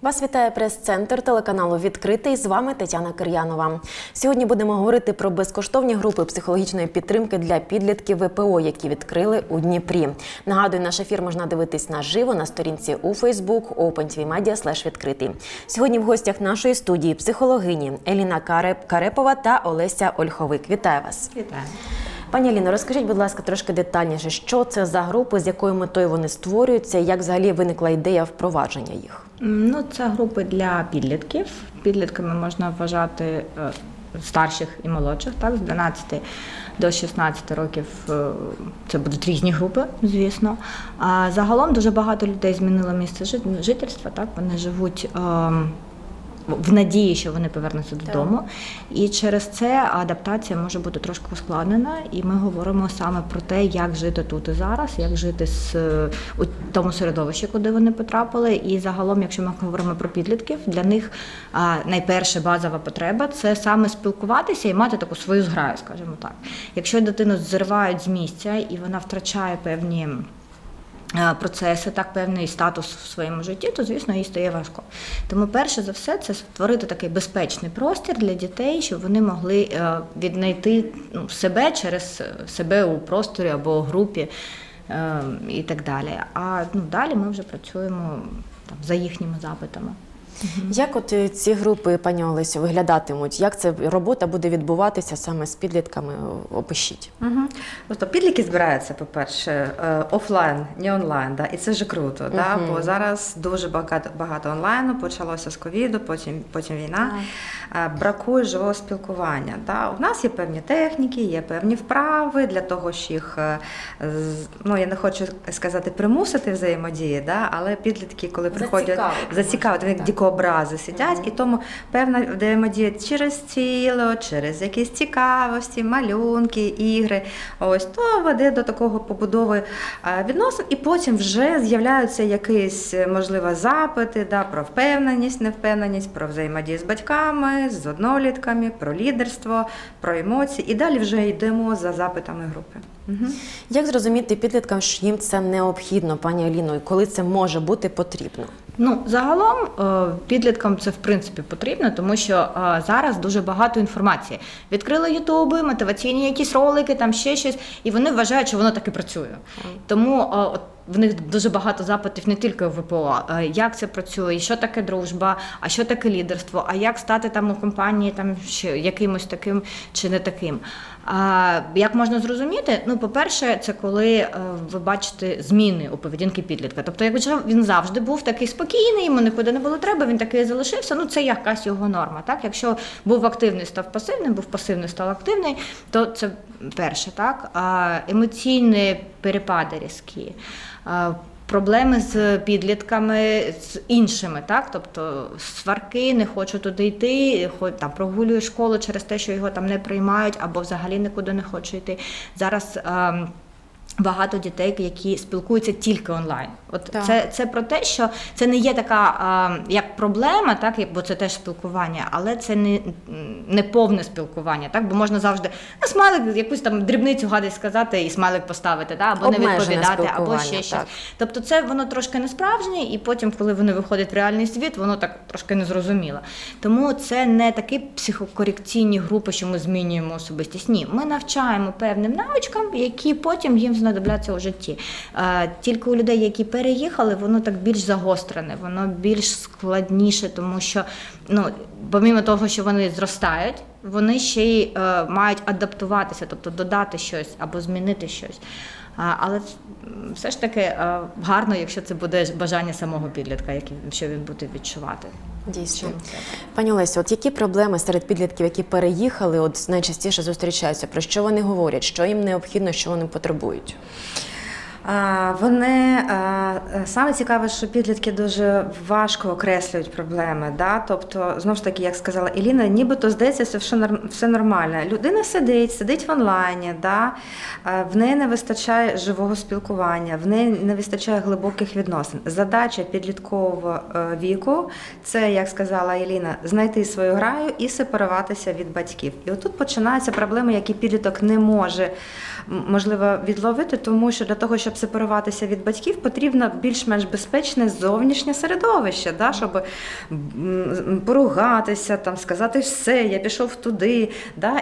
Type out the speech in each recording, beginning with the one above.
Вас вітає прес-центр телеканалу «Відкритий». З вами Тетяна Кир'янова. Сьогодні будемо говорити про безкоштовні групи психологічної підтримки для підлітків ВПО, які відкрили у Дніпрі. Нагадую, наш ефір можна дивитись наживо на сторінці у Facebook OpenTVMedia/відкритий. Сьогодні в гостях нашої студії психологині Еліна Карепова та Олеся Ольховик. Вітаю вас. Вітаю. Пані Аліно, розкажіть, будь ласка, трошки детальніше, що це за групи, з якою метою вони створюються і як взагалі виникла ідея впровадження їх? Це групи для підлітків. Підлітками можна вважати старших і молодших, так, з 12 до 16 років. Це будуть різні групи, звісно. А загалом дуже багато людей змінило місце жительства, так, вони живуть в надії, що вони повернуться додому. І через це адаптація може бути трошки ускладнена, і ми говоримо саме про те, як жити тут і зараз, як жити у тому середовищі, куди вони потрапили. І загалом, якщо ми говоримо про підлітків, для них найперша базова потреба – це саме спілкуватися і мати таку свою зграю, скажімо так. Якщо дитину зривають з місця і вона втрачає певні процеси, так, певний статус в своєму житті, то, звісно, їй стає важко. Тому, перше за все, це створити такий безпечний простір для дітей, щоб вони могли віднайти себе через себе у просторі або у групі і так далі. А далі ми вже працюємо за їхніми запитами. Як от ці групи, пані Олесю, виглядатимуть? Як ця робота буде відбуватися саме з підлітками? Опишіть. Тобто підлітки збираються, по-перше, офлайн, не онлайн, і це вже круто, бо зараз дуже багато онлайну, почалося з ковіду, потім війна, бракує живого спілкування. У нас є певні техніки, є певні вправи для того, щоб їх, я не хочу сказати примусити взаємодії, але підлітки, коли приходять, зацікавити, образи сидять, і тому певна взаємодія через тіло, через якісь цікавості, малюнки, ігри, то веде до такого побудови відносин, і потім вже з'являються якісь, можливо, запити, про впевненість, невпевненість, про взаємодію з батьками, з однолітками, про лідерство, про емоції, і далі вже йдемо за запитами групи. Як зрозуміти підліткам, що їм це необхідно, пані Аліно, і коли це може бути потрібно? Загалом підліткам це в принципі потрібно, тому що зараз дуже багато інформації. Відкрили ютуби, мотиваційні якісь ролики, там ще щось, і вони вважають, що воно так і працює. Тому в них дуже багато запитів не тільки в ВПО, як це працює, що таке дружба, а що таке лідерство, а як стати там у компанії якимось таким чи не таким. Як можна зрозуміти? По-перше, це коли ви бачите зміни у поведінки підлітка. Тобто, якщо він завжди був такий спокійний, йому нікуди не було треба, він такий залишився, це якась його норма. Так? Якщо був активний, став пасивним, був пасивний, став активний, то це перше. Так? Емоційні перепади різкі. Проблеми з підлітками, з іншими, так? Тобто сварки, не хочу туди йти, прогулює школу через те, що його там не приймають, або взагалі нікуди не хоче йти. Зараз багато дітей, які спілкуються тільки онлайн. Це про те, що це не є така як проблема, так, бо це теж спілкування, але це не повне спілкування, так, бо можна завжди смайлик, якусь там дрібницю гадость сказати і смайлик поставити, або не відповідати, або ще щось. Тобто це воно трошки не справжнє, і потім, коли вони виходять в реальний світ, воно так трошки незрозуміло. Тому це не такі психокорекційні групи, що ми змінюємо особистість. Ні, ми навчаємо певним навичкам, які потім їм знадобляться у житті. Тільки у людей, які переїхали, воно так більш загострене, воно більш складніше, тому що, помимо того, що вони зростають, вони ще й мають адаптуватися, тобто додати щось або змінити щось. Але все ж таки гарно, якщо це буде бажання самого підлітка, що він буде відчувати. Дійсно. Пані Олесю, які проблеми серед підлітків, які переїхали, найчастіше зустрічаються? Про що вони говорять? Що їм необхідно, що вони потребують? Саме цікаве, що підлітки дуже важко окреслюють проблеми. Тобто, знову ж таки, як сказала Еліна, нібито здається, що все нормально. Людина сидить в онлайні, в неї не вистачає живого спілкування, в неї не вистачає глибоких відносин. Задача підліткового віку – це, як сказала Еліна, знайти свою граю і сепаруватися від батьків. І отут починаються проблеми, які підліток не може, можливо, відловити, тому що для того, щоб щоб сепаруватися від батьків, потрібно більш-менш безпечне зовнішнє середовище, да, щоб поругатися, там, сказати все, я пішов туди, да,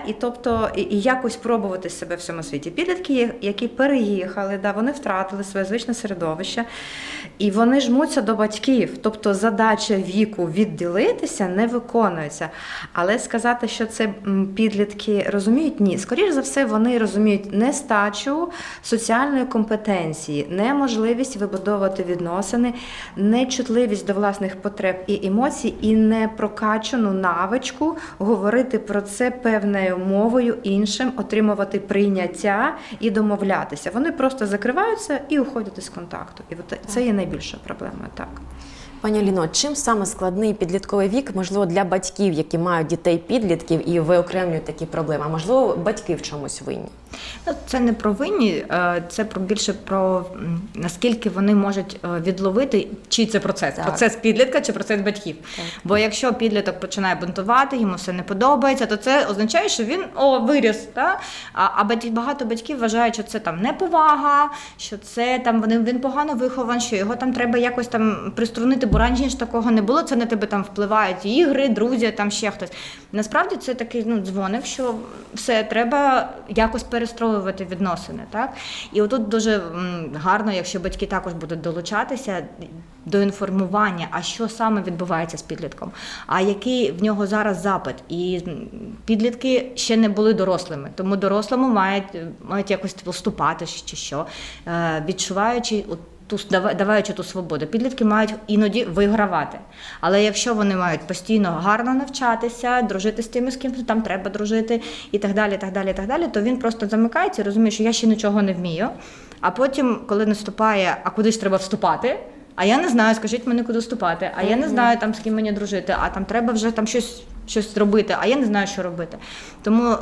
і якось пробувати себе в цьому світі. Підлітки, які переїхали, да, вони втратили своє звичне середовище, і вони жмуться до батьків, тобто задача віку відділитися не виконується. Але сказати, що це підлітки розуміють, ні. Скоріше за все, вони розуміють нестачу соціальної компетенції, неможливість вибудовувати відносини, нечутливість до власних потреб і емоцій, і непрокачану навичку говорити про це певною мовою іншим, отримувати прийняття і домовлятися. Вони просто закриваються і уходять із контакту. І от це є найбільша проблема, так. Пані Аліно, чим саме складний підлітковий вік, можливо, для батьків, які мають дітей-підлітків і виокремлюють такі проблеми? А можливо, батьки в чомусь винні? Це не про винні, це більше про наскільки вони можуть відловити, чий це процес. Так. Процес підлітка чи процес батьків. Так. Бо якщо підліток починає бунтувати, йому все не подобається, то це означає, що він виріс. Так? А багато батьків вважають, що це там неповага, що це там він погано вихован, що його там треба якось там приструнити, бо раніше ж такого не було, це на тебе там впливають ігри, друзі, там ще хтось. Насправді це такий дзвоник, що все, треба якось перестроювати відносини. Так? І отут дуже гарно, якщо батьки також будуть долучатися до інформування, а що саме відбувається з підлітком, а який в нього зараз запит. І підлітки ще не були дорослими, тому дорослому мають якось вступати чи що, відчуваючи даваючи ту свободу. Підлітки мають іноді вигравати. Але якщо вони мають постійно гарно навчатися, дружити з тими, з ким там треба дружити, і так далі, то він просто замикається і розуміє, що я ще нічого не вмію. А потім, коли наступає, а куди ж треба вступати? А я не знаю, скажіть мені, куди вступати. А я не знаю, там, з ким мені дружити. А там треба вже там щось робити. А я не знаю, що робити. Тому...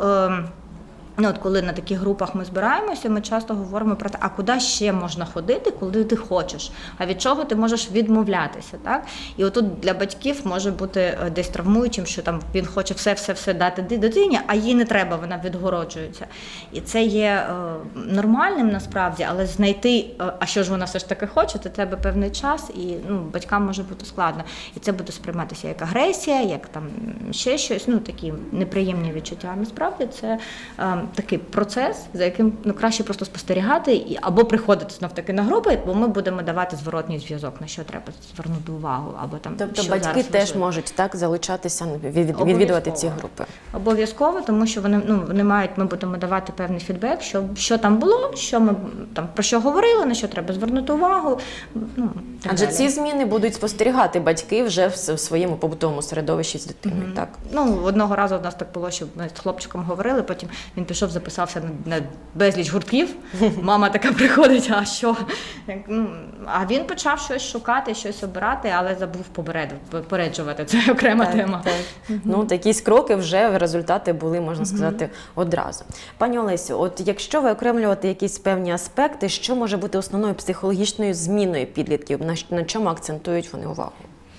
От коли на таких групах ми збираємося, ми часто говоримо про те, а куди ще можна ходити, коли ти хочеш, а від чого ти можеш відмовлятися. Так? І отут для батьків може бути десь травмуючим, що там він хоче все дати дитині, а їй не треба, вона відгороджується. І це є нормальним насправді, але знайти, а що ж вона все ж таки хоче, це треба певний час, і батькам може бути складно. І це буде сприйматися як агресія, як там ще щось, такі неприємні відчуття. А насправді це такий процес, за яким краще просто спостерігати або приходити знов-таки на групи, бо ми будемо давати зворотній зв'язок, на що треба звернути увагу. Або там, тобто що батьки теж можуть так залучатися, відвідувати ці групи? Обов'язково, тому що вони мають, ми будемо давати певний фідбек, що там було, що ми там про що говорили, на що треба звернути увагу. Адже ці зміни будуть спостерігати батьки вже в своєму побутовому середовищі з дитиною, так? Одного разу у нас так було, що ми з хлопчиком говорили, потім він пішов, записався на безліч гуртків. Мама така приходить, а що? А він почав щось шукати, щось обирати, але забув попереджувати. Це окрема тема. Так. Якісь кроки вже результати були, можна сказати, одразу. Пані Олесю, от якщо виокремлювати якісь певні аспекти, що може бути основною психологічною зміною підлітків? На чому акцентують вони увагу?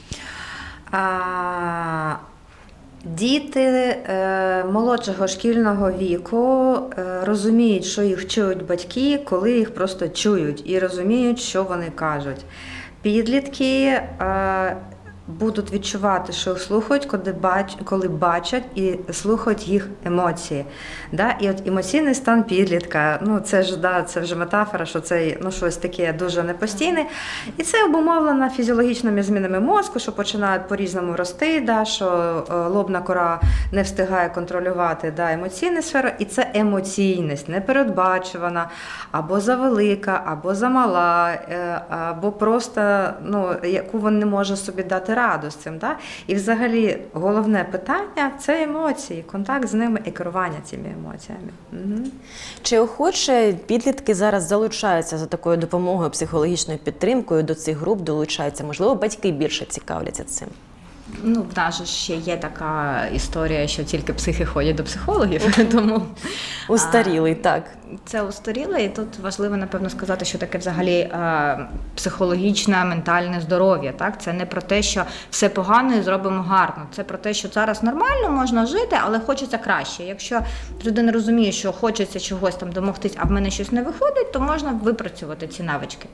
Діти молодшого шкільного віку розуміють, що їх чують батьки, коли їх просто чують і розуміють, що вони кажуть. Підлітки будуть відчувати, що їх слухають, коли бачать і слухають їх емоції. Да? І от емоційний стан підлітка, це вже метафора, що це щось таке дуже непостійне. І це обумовлено фізіологічними змінами мозку, що починають по-різному рости, да? Що лобна кора не встигає контролювати емоційну сферу. І це емоційність, непередбачувана, або завелика, або замала, або просто, яку він не може собі дати раду з цим. Да? І взагалі головне питання – це емоції, контакт з ними і керування цими емоціями. Угу. Чи охоче підлітки зараз залучаються за такою допомогою, психологічною підтримкою до цих груп, долучаються? Можливо, батьки більше цікавляться цим? Ну, в нас же ще є така історія, що тільки психи ходять до психологів, тому Устарілий, так. це устаріле, і тут важливо, напевно, сказати, що таке взагалі психологічне, ментальне здоров'я. Так? Це не про те, що все погано і зробимо гарно. Це про те, що зараз нормально, можна жити, але хочеться краще. Якщо людина розуміє, що хочеться чогось там домогтись, а в мене щось не виходить, то можна випрацювати ці навички.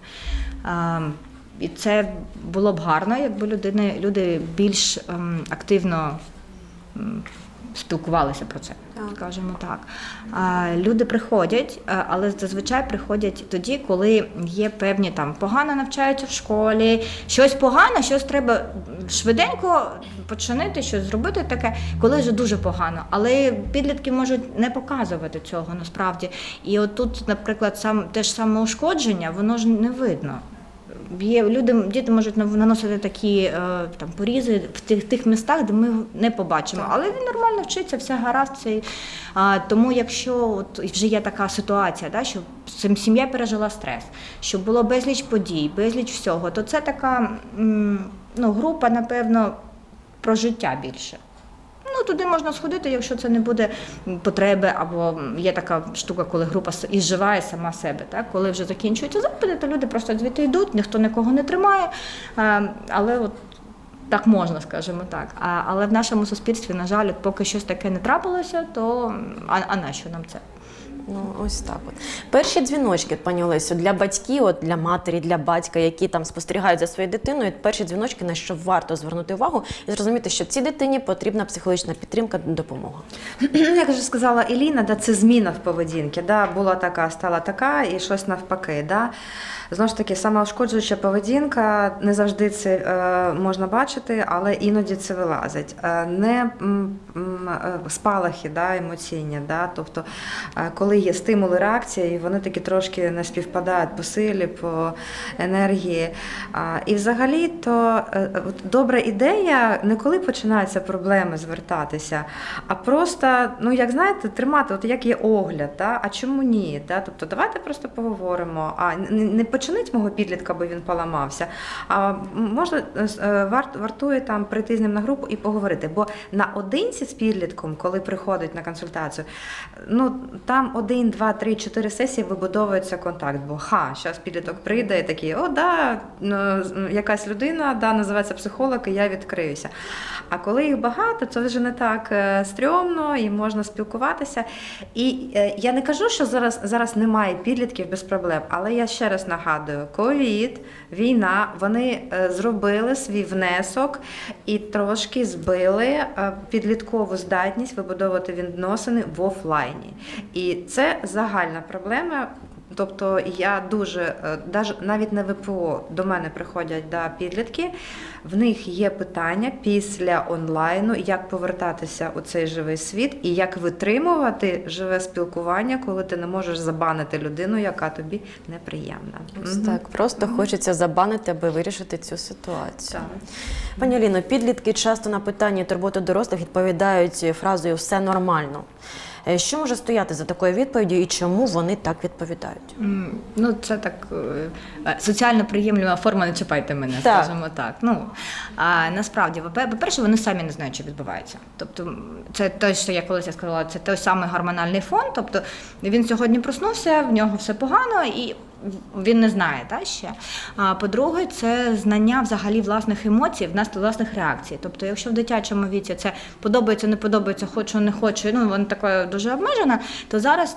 І це було б гарно, якби люди більш активно спілкувалися про це, скажімо так. Люди приходять, але зазвичай приходять тоді, коли є певні там погано навчаються в школі, щось погано, щось треба швиденько починити, щось зробити таке, коли вже дуже погано. Але підлітки можуть не показувати цього насправді. І от тут, наприклад, те ж самоушкодження, воно ж не видно. Діти можуть наносити такі там порізи в тих містах, де ми не побачимо. Але він нормально вчиться, все гаразд. Тому якщо вже є така ситуація, да, що сім'я пережила стрес, що було безліч подій, безліч всього, то це така група, напевно, про життя більше. Туди можна сходити, якщо це не буде потреби, або є така штука, коли група ізживає сама себе. Так? Коли вже закінчуються запити, то люди просто звідти йдуть, ніхто нікого не тримає, але от так можна, скажімо так. Але в нашому суспільстві, на жаль, поки щось таке не трапилося, то а нащо нам це? Ну, ось так от. Перші дзвіночки, пані Олесю, для батьків, для матері, для батька, які там спостерігають за своєю дитиною, перші дзвіночки, на що варто звернути увагу і зрозуміти, що цій дитині потрібна психологічна підтримка, допомога. Як вже сказала Еліна, це зміна в поведінці. Була така, стала така і щось навпаки. Знову ж таки, самоушкоджуюча поведінка, не завжди це можна бачити, але іноді це вилазить. Не спалахи емоційні, тобто коли є стимули, реакції, вони такі трошки не співпадають по силі, по енергії. І взагалі, то добра ідея не коли починаються проблеми звертатися, а просто, як знаєте, тримати, як є огляд, а чому ні? Тобто давайте просто поговоримо, не починить мого підлітка, бо він поламався, а може вартує там прийти з ним на групу і поговорити, бо наодинці з підлітком, коли приходить на консультацію, там 1, 2, 3, 4 сесії вибудовується контакт, бо зараз підліток прийде і такий, якась людина, називається психолог, і я відкриюся. А коли їх багато, це вже не так стрьомно і можна спілкуватися. І я не кажу, що зараз немає підлітків без проблем, але я ще раз нагадую, ковід, війна, вони зробили свій внесок і трошки збили підліткову здатність вибудовувати відносини в офлайні. І це загальна проблема. Тобто я дуже, навіть на ВПО до мене приходять підлітки, в них є питання після онлайну, як повертатися у цей живий світ і як витримувати живе спілкування, коли ти не можеш забанити людину, яка тобі неприємна. Ось так, просто хочеться забанити, аби вирішити цю ситуацію. Пані Аліно, підлітки часто на питання турботи дорослих відповідають фразою «все нормально». Що може стояти за такою відповіддю і чому вони так відповідають? Це так, соціально приємлива форма «не чіпайте мене», скажімо так. Насправді, по-перше, вони самі не знають, що відбувається. Тобто, це те, що я колись сказала, це той самий гормональний фон. Тобто, він сьогодні проснувся, в нього все погано, і він не знає ще. По-друге, це знання взагалі власних емоцій, власних реакцій. Тобто, якщо в дитячому віці це подобається, не подобається, хочу, не хочу, вона така дуже обмежена, то зараз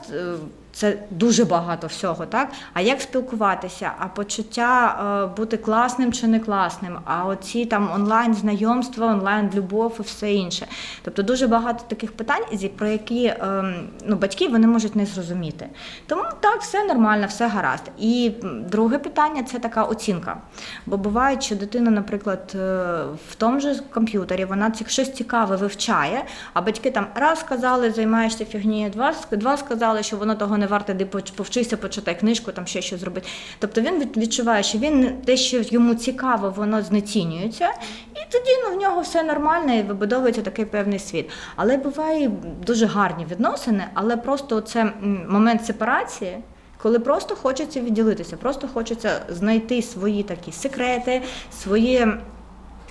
це дуже багато всього, так? А як спілкуватися, а почуття бути класним чи не класним, а оці там онлайн-знайомства, онлайн-любов і все інше. Тобто дуже багато таких питань, про які батьки вони можуть не зрозуміти. Тому так, все нормально, все гаразд. І друге питання – це така оцінка. Бо буває, що дитина, наприклад, в тому ж комп'ютері, вона щось цікаве вивчає, а батьки там раз сказали, займаєшся фігнією, два сказали, що воно того не варте, де повчися, почитай книжку, там ще щось зробити. Тобто він відчуває, що те, що йому цікаво, воно знецінюється, і тоді в нього все нормально і вибудовується такий певний світ. Але буває дуже гарні відносини, але просто це момент сепарації, коли просто хочеться відділитися, просто хочеться знайти свої такі секрети, свої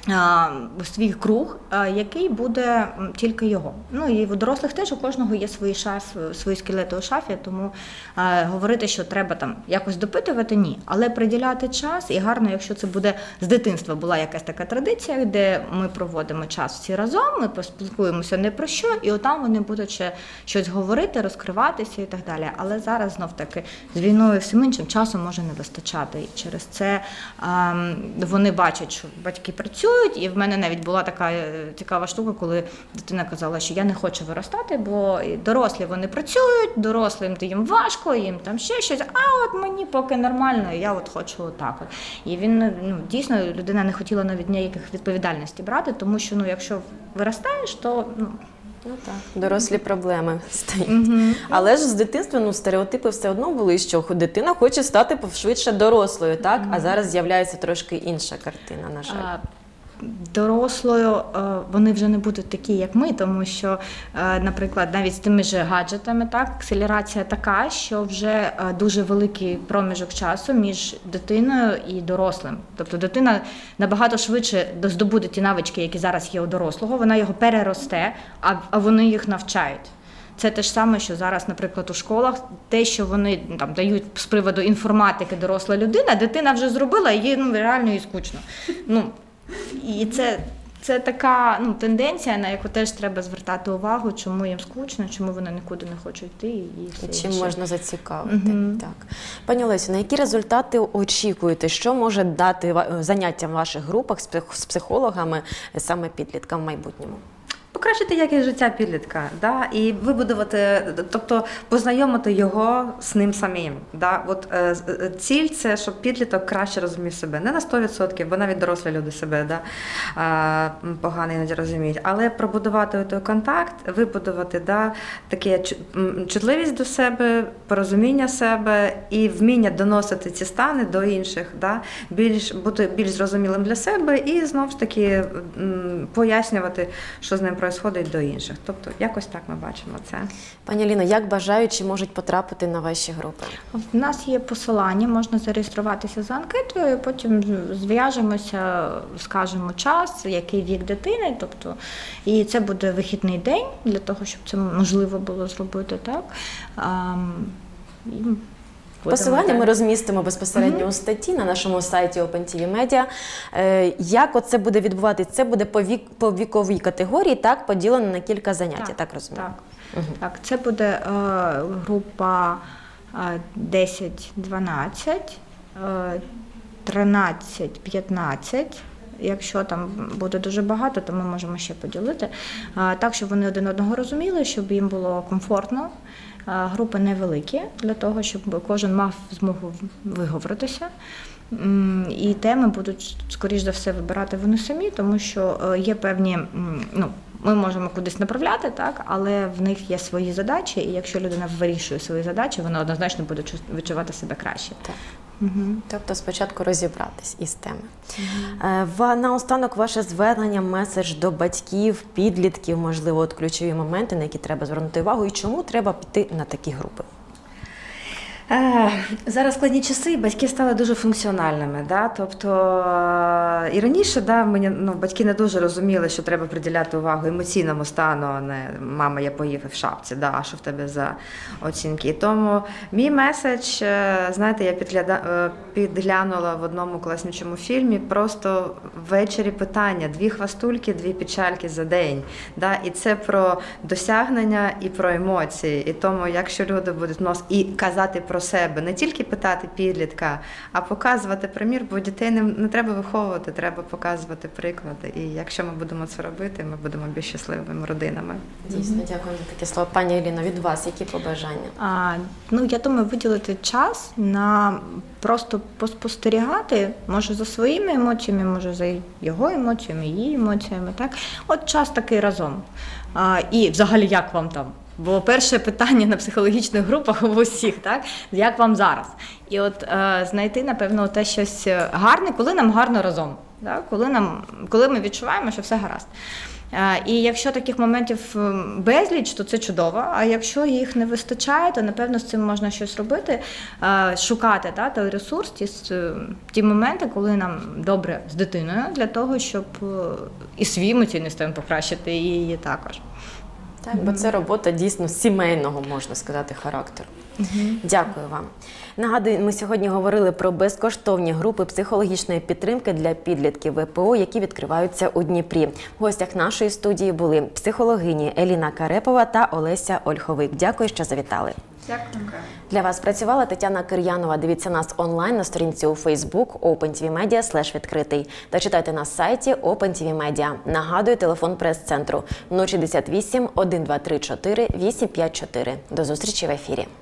свій круг, який буде тільки його. Ну і у дорослих теж у кожного є свої скелети у шафі, тому говорити, що треба там якось допитувати, ні. Але приділяти час, і гарно, якщо це буде з дитинства, була якась така традиція, де ми проводимо час всі разом, ми поспілкуємося не про що, і отам вони будуть ще щось говорити, розкриватися і так далі. Але зараз знов-таки з війною всім іншим часу може не вистачати. І через це вони бачать, що батьки працюють, і в мене навіть була така цікава штука, коли дитина казала, що я не хочу виростати, бо дорослі вони працюють, дорослим їм важко, їм там ще щось, а от мені поки нормально, і я от хочу отак. От. І він, дійсно, людина не хотіла навіть ніяких відповідальностей брати, тому що, якщо виростаєш, то... Ну так, дорослі проблеми стають. Але ж з дитинства стереотипи все одно були, що дитина хоче стати швидше дорослою, так? А зараз з'являється трошки інша картина, на жаль. Дорослою вони вже не будуть такі, як ми, тому що, наприклад, навіть з тими ж гаджетами, так, акселерація така, що вже дуже великий проміжок часу між дитиною і дорослим. Тобто дитина набагато швидше здобуде ті навички, які зараз є у дорослого, вона його переросте, а вони їх навчають. Це те ж саме, що зараз, наприклад, у школах, те, що вони там дають з приводу інформатики доросла людина, дитина вже зробила, і їй реально і скучно. І це така тенденція, на яку теж треба звертати увагу, чому їм скучно, чому вони нікуди не хочуть йти. І чим можна зацікавити. Так. Пані Олесю, на які результати очікуєте? Що може дати заняття в ваших групах з психологами саме підліткам в майбутньому? Покращити якість життя підлітка, да? І вибудувати, тобто познайомити його з ним самим. Да? От, ціль – це, щоб підліток краще розумів себе. Не на 100%, бо навіть дорослі люди себе погано іноді розуміють, але пробудувати той контакт, вибудувати таке чутливість до себе, порозуміння себе і вміння доносити ці стани до інших, бути більш зрозумілим для себе і знову ж таки пояснювати, що з ним происходить до інших. Тобто, якось так ми бачимо це. Пані Аліно, як бажаючі можуть потрапити на ваші групи? У нас є посилання, можна зареєструватися за анкетою, потім зв'яжемося, скажемо час, який вік дитини, тобто, і це буде вихідний день для того, щоб це можливо було зробити, так. Посилання ми розмістимо безпосередньо у статті на нашому сайті OpenTV Media. Як оце буде відбуватися? Це буде по віковій категорії, так, поділено на кілька занять, я так розумію? Так, так, це буде група 10-12, 13-15. Якщо там буде дуже багато, то ми можемо ще поділити. Так, щоб вони один одного розуміли, щоб їм було комфортно. Групи невеликі, для того, щоб кожен мав змогу виговоритися. І теми будуть, скоріш за все, вибирати вони самі, тому що є певні, ми можемо кудись направляти, так, але в них є свої задачі, і якщо людина вирішує свої задачі, вона однозначно буде відчувати себе краще. Так. Тобто спочатку розібратись із теми. Наостанок ваше звернення, меседж до батьків, підлітків, можливо, от ключові моменти, на які треба звернути увагу, і чому треба піти на такі групи? Зараз складні часи, батьки стали дуже функціональними. Да? Тобто, і раніше батьки не дуже розуміли, що треба приділяти увагу емоційному стану, а не «мама, я поїв в шапці», да? А що в тебе за оцінки. І тому мій меседж, знаєте, я підглянула в одному класнючому фільмі, просто ввечері питання, 2 хвастульки, 2 печальки за день. Да? І це про досягнення і про емоції. І тому, якщо люди будуть і казати про себе, не тільки питати підлітка, а показувати примір, бо дітей не треба виховувати, треба показувати приклади. І якщо ми будемо це робити, ми будемо більш щасливими родинами. Дійсно, дякую за таке слово. Пані Аліно, від вас які побажання? Я думаю, виділити час на просто поспостерігати, може за своїми емоціями, може за його емоціями, її емоціями. Так? От час такий разом. І взагалі, як вам там? Бо перше питання на психологічних групах у усіх, так? Як вам зараз? І от знайти, напевно, те щось гарне, коли нам гарно разом, так? Коли ми відчуваємо, що все гаразд. І якщо таких моментів безліч, то це чудово. А якщо їх не вистачає, то напевно з цим можна щось робити, шукати той ресурс, ті моменти, коли нам добре з дитиною, для того, щоб і свій емоційний стан покращити, і її також. Так, бо це робота дійсно сімейного, можна сказати, характеру. Дякую вам. Нагадую, ми сьогодні говорили про безкоштовні групи психологічної підтримки для підлітків ВПО, які відкриваються у Дніпрі. В гостях нашої студії були психологині Еліна Карепова та Олеся Ольховик. Дякую, що завітали. Дякую. Для вас працювала Тетяна Кир'янова. Дивіться нас онлайн на сторінці у Facebook OpenTVMedia/відкритий та читайте на сайті OpenTV Media. Нагадую, телефон прес-центру 068 1234 854. До зустрічі в ефірі.